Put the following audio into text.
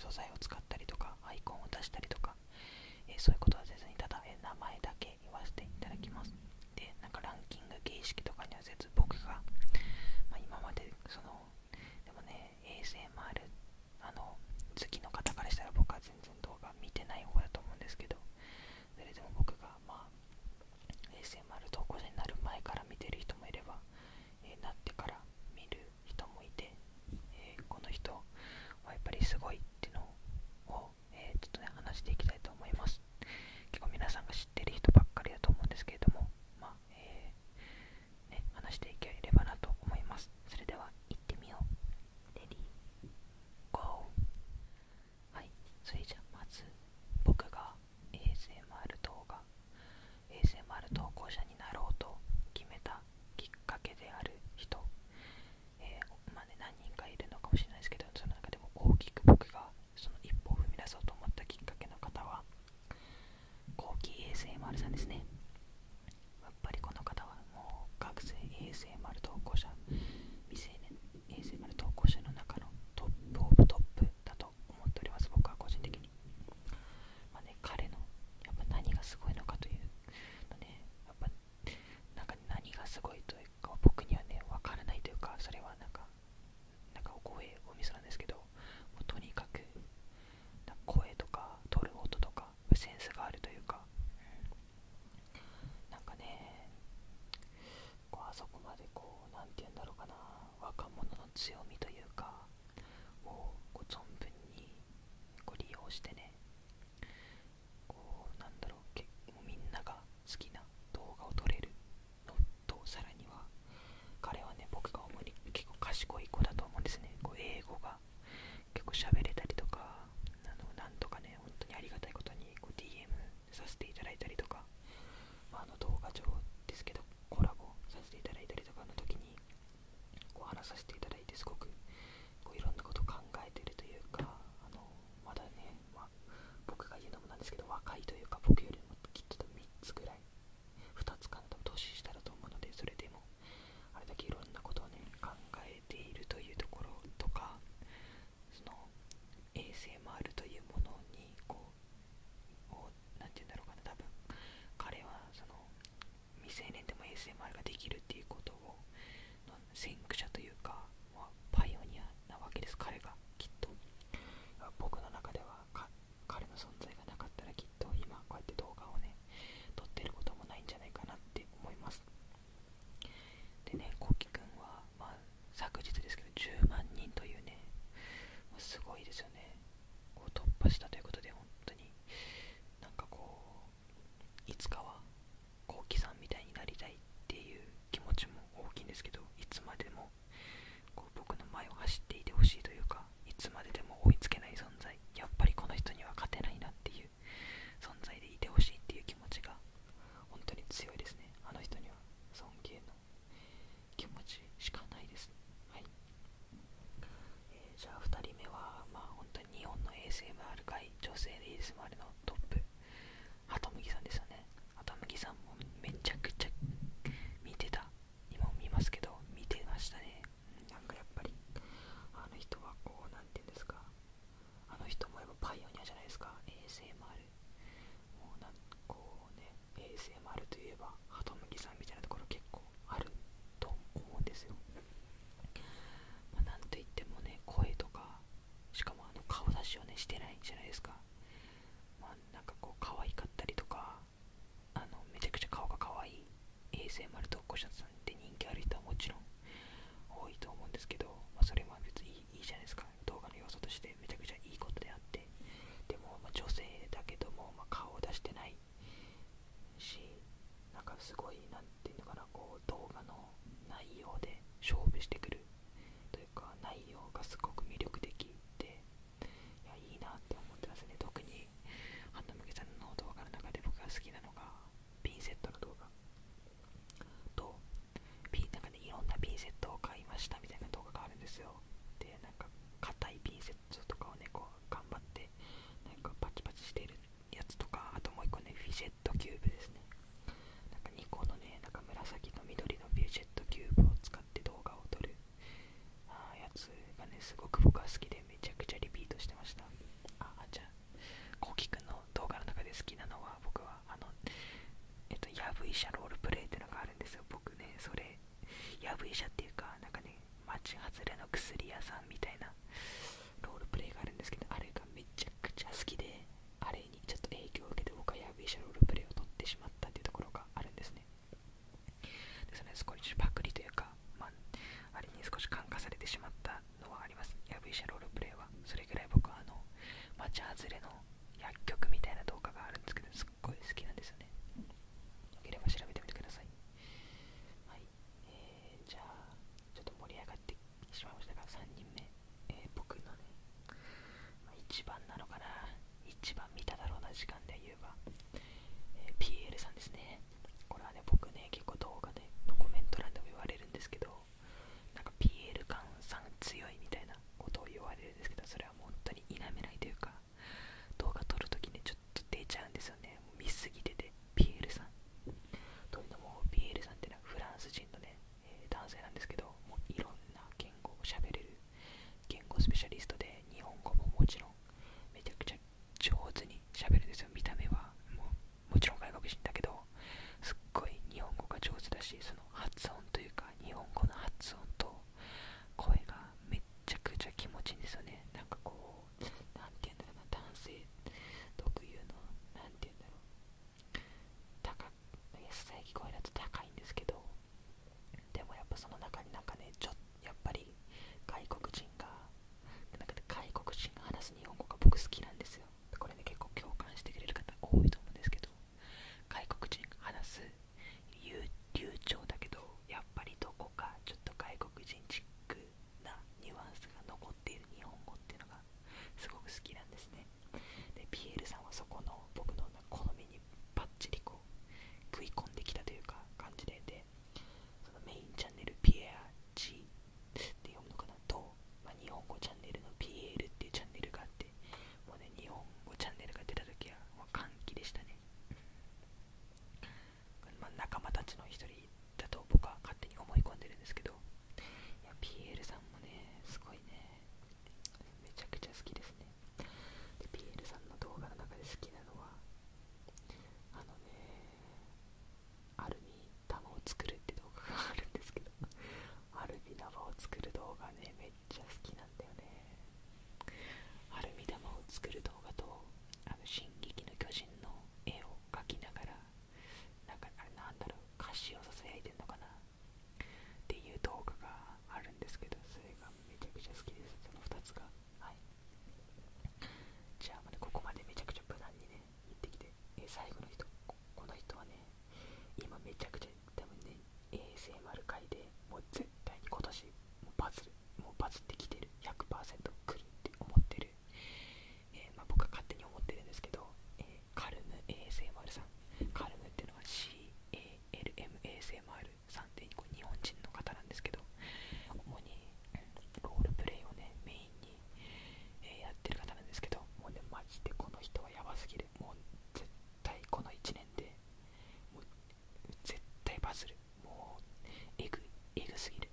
素材を使ったりとかアイコンを出したりとか、そういうことはせずにただ、名前だけ言わせていただきます。で、なんかランキング形式とかにはせず、僕が、今まででもね ASMR 好きの方からしたら僕は全然動画見てない方だと思うんですけど、それでも僕がASMR 投稿者になる前から見てる人もいれば、なってから見る人もいて、この人はやっぱりすごいっていうのを、ちょっとね話していきたいと思います。結構皆さんが知ってる人ばっかりだと思うんですけれども、話していければなと思います。それでは行ってみよう。レディーゴー。はい、それじゃあまず僕が ASMR 投稿者になろうと決めたきっかけである人、何人かいるのかもしれないですけど、その中でも大きく僕がその一歩を踏み出そうと思ったきっかけの方はコウキ ASMR さんですね。やっぱりこの方はもう学生 ASMR 投稿者、未成年 ASMR 投稿者の中のトップオブトップだと思っております、僕は個人的に。彼のやっぱ何がすごいのかというのね、やっぱなんか何がすごいというか僕にはね分からないというか、それはなんかお声おみそなんですけど、もうとにかく声とか取る音とかセンスがあるというか、なんかねあそこまでなんて言うんだろうかな、若者の強みというかを存分に利用してね、なんだろう、もうみんなが好きな動画を撮れるのと、さらには彼はね、僕が思うに結構賢い子だと思うんですね。英語が結構喋れたりとか、なんとかね、本当にありがたいことにDM させていただいたりとか、動画上ですけどコラボさせていただいたりとかの時に話させていただいて、すごくいろんなことを考えているというか、まだね、僕が言うのもなんですけど若いというか、僕よりもきっと3つぐらい2つかなと年下だと思うので、それでもあれだけいろんなことをね考えているというところとか、その ASMR というものになんて言うんだろうかな、多分彼は未成年でも ASMR ができるっていうことを先駆者というか、パイオニアなわけです、彼が。きっと僕の中では彼の存在がなかったらきっと今こうやって動画をね撮ってることもないんじゃないかなって思います。でね、こうきくんは、昨日ですけど10万人というね、すごいですよね。突破したということで、本当になんかいつかはこうきさんみたいになりたいっていう気持ちも大きいんですけど、いつまでも僕の前を走っていてほしいというか、いつまででも追いつけない存在、やっぱりこの人には勝てないなっていう存在でいてほしいっていう気持ちが本当に強いですね。あの人には尊敬の気持ちしかないです。はい、じゃあ2人目は本当に日本の ASMR 界、女性で ASMR のトップ、ハトムギさんですよね。ハトムギさんもめちゃくちゃ見てた、今も見ますけど見てましたね。なんかやっぱりあの人はなんていうんですか、あの人もやっぱパイオニアじゃないですか、 ASMR。 もうASMR といえばハトムギさんみたいなところ結構あると思うんですよ。なんといってもね、声とか、しかも顔出しをねしてないじゃないですか。なんか可愛かったりとか、めちゃくちゃ顔が可愛い ASMR 投稿者さんで人気ある人はもちろん多いと思うんですけど、それも別にいいじゃないですか。動画の要素としてめちゃくちゃいいことであって、でも女性だけども、顔を出してないし、なんかすごい、なんていうのかな、動画の内容で勝負してくるというか、内容がすごく魅力的で、いいなって思ってますね。特にハンナムゲさんの動画の中で僕が好きなのがピンセットの動画と、なんかね、いろんなピンセットを買いましたみたいな動画があるんですよ。で、なんか硬いピンセットとかをね頑張ってなんかパチパチしてるやつとか、あともう一個ね、フィジェットキューブですね。なんか2個のね、なんか紫と緑のフィジェットキューブを使って動画を撮るやつがね、すごく僕は好きでめちゃくちゃリピートしてました。 医者っていうか、なんかね、町外れの薬屋さんみたいなロールプレイがあるんですけど、あれがめちゃくちゃ好きで、あれにちょっと影響を受けて僕はヤブ医者ロールプレイを取ってしまったっていうところがあるんですね。でそれ少しパクリというか、あれに少し感化されてしまったのはあります。ヤブ医者ロールプレイはそれぐらい僕は町外れの薬局みたいな動画があるんですけど、すっごい好きなんですよね。よければ調べてみてください。はい、じゃあちょっと盛り上がってしまいましたが、3人目、僕のね、一番なのかな、一番見ただろうな時間で言えば、PL さんですね。これはね、僕ね、結構動画でのコメント欄でも言われるんですけど、なんか PL 感さん強いみたいなことを言われるんですけど、それはもう本当に否めないというか、動画撮るときにちょっと出ちゃうんですよね。もう見すぎてて、PL さん。というのも、PL さんってのはフランス人のね、男性なんですけど、もういろんな言語を喋れる言語スペシャリストで、日本語ももちろんめちゃくちゃ上手に喋るんですよ。見た目はもちろん外国人だけど、すっごい日本語が上手だし、その発音というか、日本語の発音と声がめちゃくちゃ気持ちいいんですよね。なんかこう、なんて言うんだろうな、男性特有の、なんて言うんだろう、ささやき声だと高いんですけど、でもやっぱその中になんかね、やっぱり外国人が話す日本語が僕好きなんですよ。これね、結構共感してくれる方多いと思うんですけど、外国人が話す流暢だけど、やっぱりどこかちょっと外国人チックなニュアンスが残っている日本語っていうのがすごく好きなんですね。で、ピエールさんはそこの僕の好みにバッチリこう食い込んできたというか感じで、そのメインチャンネルピエア G って読むのかなと、日本語チャンネルの PL っていうチャンネルがあって、もうね、日本語チャンネルが出た時はもう歓喜でしたね。仲間たちの一人だと僕は勝手に思い込んでるんですけど、いや PL さんもね、すごいね、めちゃくちゃ好きですね。で PL さんの動画の中で好きなのは、アルミ玉を作るって動画があるんですけど、アルミ玉を作る動画ね、めっちゃ好きなんだよね。アルミ玉を作る動画と、進撃の巨人の絵を描きながら、なんかあれなんだろう、歌詞をささやいてんのかなっていう動画があるんですけど、それがめちゃくちゃ好きです。その2つが。はい。じゃあここまでめちゃくちゃ無難にね言ってきて、最後の人、この人はね、今めちゃくちゃ多分ね、 ASMR 界でもう絶対に今年もうバズってきてる、 100% 来るって思ってる、僕は勝手に思ってるんですけど、カルム ASMR さん。カルムっていうのは CALMASMR さんって日本人の方なんですけど、主にロールプレイをねメインに、やってる方なんですけど、もうねマジでこの人はやばすぎる。もう絶対この1年でもう絶対バズる。もうえぐすぎる。